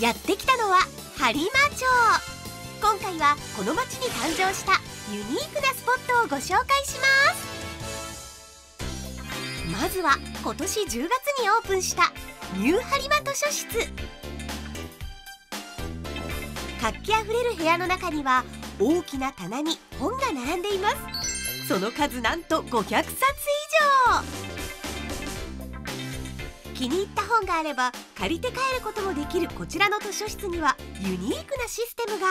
やってきたのは播磨町。今回はこの町に誕生したユニークなスポットをご紹介します。まずは今年10月にオープンしたニュー播磨図書室。活気あふれる部屋の中には大きな棚に本が並んでいます。その数なんと500冊以上。気に入った本があれば借りて帰ることもできるこちらの図書室にはユニークなシステムが。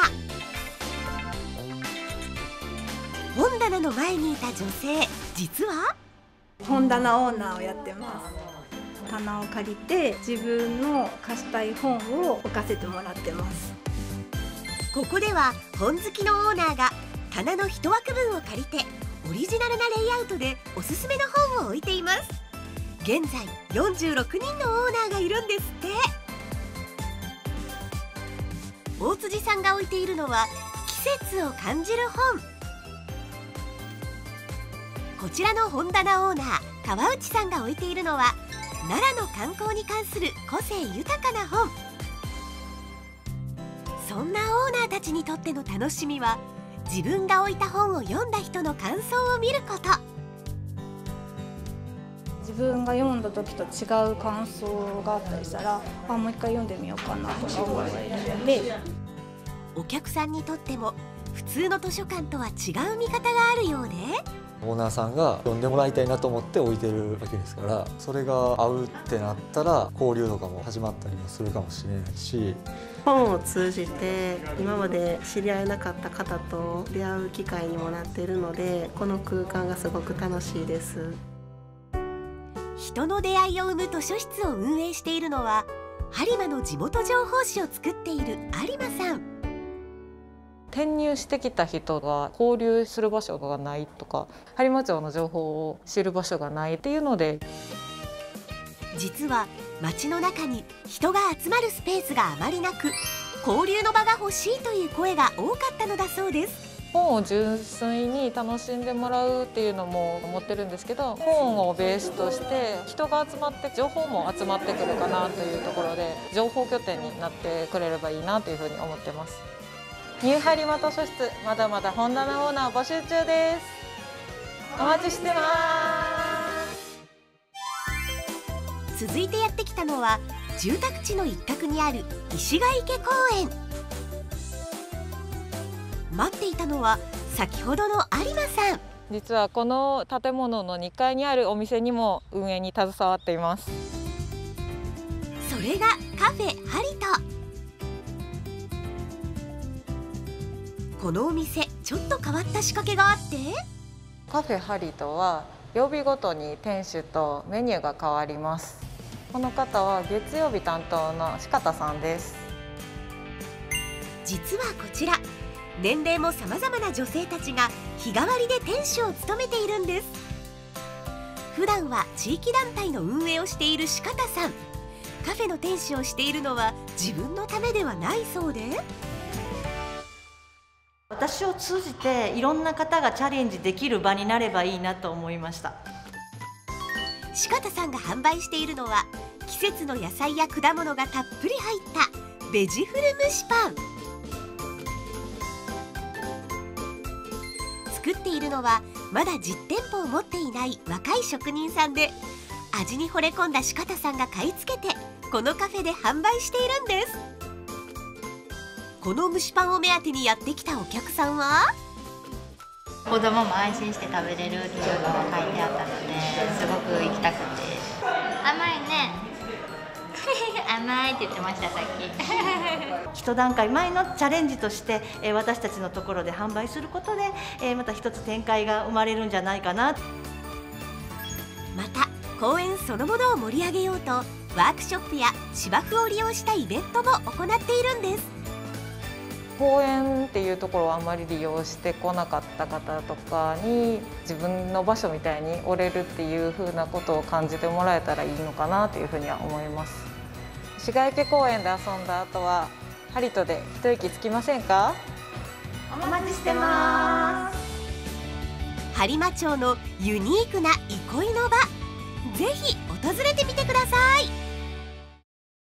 本棚の前にいた女性、実は本棚オーナーをやってます。棚を借りて自分の貸したい本を置かせてもらってます。 ここでは本好きのオーナーが棚の一枠分を借りてオリジナルなレイアウトでおすすめの本を置いています。現在46人のオーナーがいるんですって。大辻さんが置いているのは季節を感じる本。こちらの本棚オーナー川内さんが置いているのは奈良の観光に関する個性豊かな本。そんなオーナーたちにとっての楽しみは自分が置いた本を読んだ人の感想を見ること。 自分が読んだ時と違う感想があったりしたら、もう一回読んでみようかなとか思えるので。 お客さんにとっても普通の図書館とは違う見方があるようで、 オーナーさんが読んでもらいたいなと思って置いてるわけですから、それが合うってなったら交流とかも始まったりもするかもしれないし、 本を通じて今まで知り合えなかった方と出会う機会にもなっているので、この空間がすごく楽しいです。 人の出会いを生む図書室を運営しているのは播磨の地元情報誌を作っている有馬さん。 転入してきた人が交流する場所がないとか、播磨町の情報を知る場所がないっていうので、 実は町の中に人が集まるスペースがあまりなく、交流の場が欲しいという声が多かったのだそうです。 本を純粋に楽しんでもらうっていうのも思ってるんですけど、本をベースとして人が集まって情報も集まってくるかなというところで、情報拠点になってくれればいいなというふうに思ってます。ニュー播磨図書室、まだまだ本棚オーナー募集中です。お待ちしてます。 続いてやってきたのは住宅地の一角にある石ヶ池公園。待っていたのは先ほどの有馬さん。 実はこの建物の2階にあるお店にも運営に携わっています。 それがカフェハリト。このお店ちょっと変わった仕掛けがあって、 カフェハリトは曜日ごとに店主とメニューが変わります。この方は月曜日担当の四方さんです。 実はこちら年齢もさまざまな女性たちが日替わりで店主を務めているんです。普段は地域団体の運営をしている四方さん。カフェの店主をしているのは自分のためではないそうで、 私を通じていろんな方がチャレンジできる場になればいいなと思いました。 四方さんが販売しているのは季節の野菜や果物がたっぷり入ったベジフル蒸しパン。作っているのはまだ実店舗を持っていない若い職人さんで、味に惚れ込んだ四方さんが買い付けてこのカフェで販売しているんです。この蒸しパンを目当てにやってきたお客さんは、 子供も安心して食べれるっていうのが書いてあったので、すごく行きたくて。甘いね甘いって言ってました、さっき一段階前のチャレンジとして私たちのところで販売することでまた一つ展開が生まれるんじゃないかな。 また公園そのものを盛り上げようとワークショップや芝生を利用したイベントも行っているんです。 公園っていうところをあまり利用してこなかった方とかに自分の場所みたいに折れるっていう風なことを感じてもらえたらいいのかなというふうには思います。石ヶ池公園で遊んだ後はハリトで一息つきませんか？ お待ちしてます。 播磨町のユニークな憩いの場、ぜひ訪れてみてください。